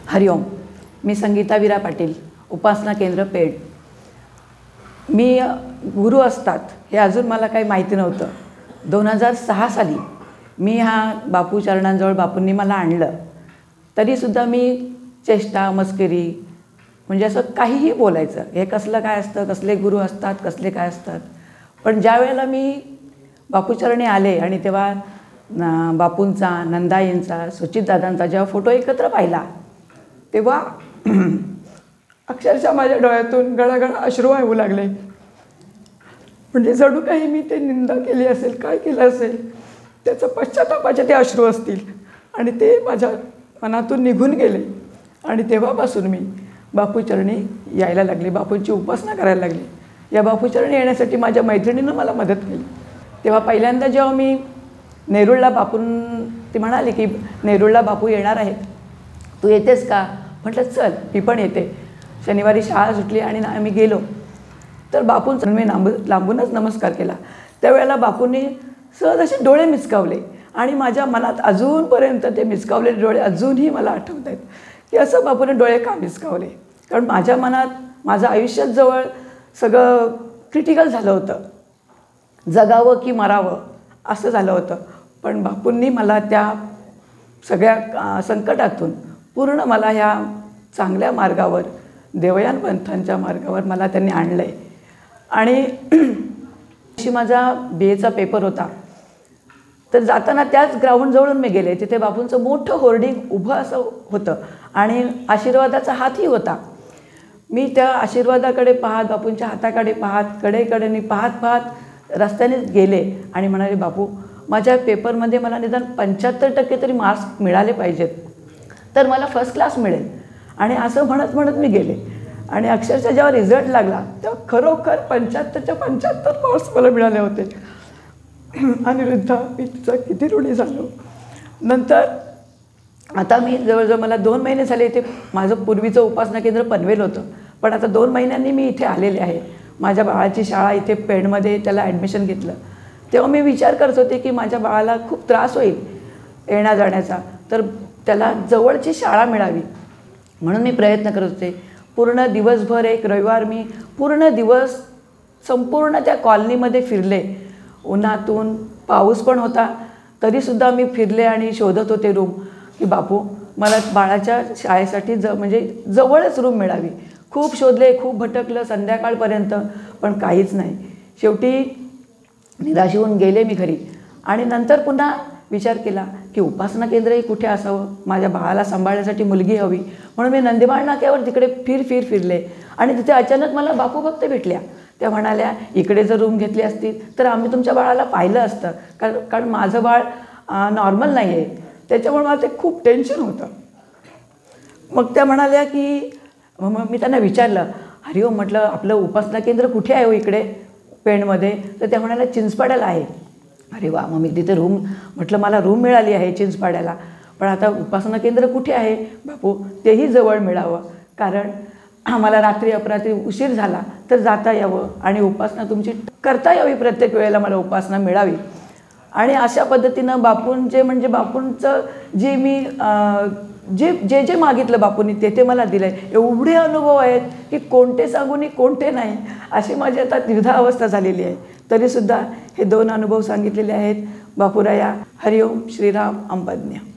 हरिओम. मी संगीता वीरा पाटील, उपासना केंद्र पेड. मी गुरु असतात हे अजून मला काही माहिती नव्हतं. 2006 साली मी ह्या बापू चरणांजवळ बापूंनी मला आणलं. तरीसुद्धा मी चेष्टा मस्करी म्हणजे असं काहीही बोलायचं, हे कसलं काय असतं, कसले गुरु असतात, कसले काय असतात. पण ज्या वेळेला मी बापूचरणी आले आणि तेव्हा बापूंचा, नंदाईंचा, सुचितदादांचा जेव्हा फोटो एकत्र पाहिला तेव्हा अक्षरशः माझ्या डोळ्यातून गळागळा अश्रू वाहू लागले. म्हणजे जणू काही मी ते निंदा केली असेल, काय केलं असेल, त्याचं पश्चातापाचे ते अश्रू असतील आणि ते माझ्या मनातून निघून गेले. आणि तेव्हापासून मी बापूचरणी यायला लागले, बापूंची उपासना करायला लागली. या बापूचरणी येण्यासाठी माझ्या मैत्रिणीनं मला मदत केली. तेव्हा पहिल्यांदा जेव्हा मी नेरूळला ती म्हणाली की नेरूळला बापू येणार आहेत, तू येतेस का? म्हटलं चल मी पण येते. शनिवारी शाळा सुटली आणि आम्ही गेलो. तर बापूंचा मी लांबूनच नमस्कार केला. त्यावेळेला बापूंनी सहज असे डोळे मिचकावले आणि माझ्या मनात अजूनपर्यंत ते मिचकावलेले डोळे अजूनही मला आठवत आहेत की असं बापूने डोळे का मिचकावले. कारण माझ्या मनात माझं आयुष्यात जवळ सगळं क्रिटिकल झालं होतं, जगावं की मरावं असं झालं होतं. पण बापूंनी मला त्या सगळ्या संकटातून पूर्ण मला ह्या चांगल्या मार्गावर, देवयान पंथांच्या मार्गावर मला त्यांनी आणलं आहे. आणि माझा BAचा पेपर होता, तर जाताना त्याच ग्राउंडजवळून मी गेले. तिथे बापूंचं मोठं होर्डिंग उभं असं होतं आणि आशीर्वादाचा हातही होता. मी त्या आशीर्वादाकडे पाहत, बापूंच्या हाताकडे पाहत, कडेकडेने पाहत रस्त्यानेच गेले आणि म्हणाले, बापू माझ्या पेपरमध्ये मला निदान 75% तरी मार्क्स मिळाले पाहिजेत, तर मला फर्स्ट क्लास मिळेल. आणि असं म्हणत म्हणत मी गेले आणि अक्षरशः जेव्हा रिझल्ट लागला तेव्हा खरोखर 75च्या 75 मार्क्स मला मिळाले होते. आणि वृद्धा मी तिचा किती ऋणी झालो. नंतर आता मी जवळजवळ मला 2 महिने झाले इथे. माझं पूर्वीचं उपासना केंद्र पनवेल होतं, पण आता 2 महिन्यांनी मी इथे आलेले आहे. माझ्या बाळाची शाळा इथे पेडमध्ये त्याला ॲडमिशन घेतलं. तेव्हा मी विचार करत होते की माझ्या बाळाला खूप त्रास होईल येण्या जाण्याचा, तर त्याला जवळची शाळा मिळावी म्हणून मी प्रयत्न करत होते. पूर्ण दिवसभर एक रविवार मी पूर्ण दिवस संपूर्ण त्या कॉलनीमध्ये फिरले. उन्हातून पाऊस पण होता तरीसुद्धा मी फिरले आणि शोधत होते रूम की बापू मला बाळाच्या शाळेसाठी म्हणजे जवळच रूम मिळावी. खूप शोधले, खूप भटकलं संध्याकाळपर्यंत, पण काहीच नाही. शेवटी निराश होऊन गेले मी घरी. आणि नंतर पुन्हा विचार केला की उपासना केंद्रही कुठे असावं, माझ्या बाळाला सांभाळण्यासाठी मुलगी हवी. म्हणून मी नंदीबाळ नाक्यावर तिकडे फिरले आणि तिथे अचानक मला बापू भक्त भेटल्या. त्या म्हणाल्या, इकडे जर रूम घेतली असती तर आम्ही तुमच्या बाळाला पाहिलं असतं, कारण माझं बाळ नॉर्मल नाही आहे, त्याच्यामुळे मला ते खूप टेन्शन होतं. मग त्या म्हणाल्या की मग मी त्यांना विचारलं, हरिओम म्हटलं आपलं उपासना केंद्र कुठे आहे हो इकडे पेणमध्ये? तर त्या म्हणाल्या चिंचपाड्याला आहे. अरे वा, मग मी तिथे रूम म्हटलं मला रूम मिळाली आहे चिंचपाड्याला, पण आता उपासना केंद्र कुठे आहे बापू? तेही जवळ मिळावं, कारण आम्हाला रात्री अपरात्री उशीर झाला तर जाता यावं आणि उपासना तुमची करता यावी, प्रत्येक वेळेला मला उपासना मिळावी. आणि अशा पद्धतीनं बापूंचे म्हणजे बापूंचं जे मी जे मागितलं बापूंनी ते मला दिलं आहे. एवढे अनुभव आहेत की कोणते सांगून कोणते नाही, अशी माझी आता द्विधा अवस्था झालेली आहे. तरीसुद्धा हे 2 अनुभव सांगितलेले आहेत. बापूराया. हरिओम. श्रीराम. अंबज्ञ.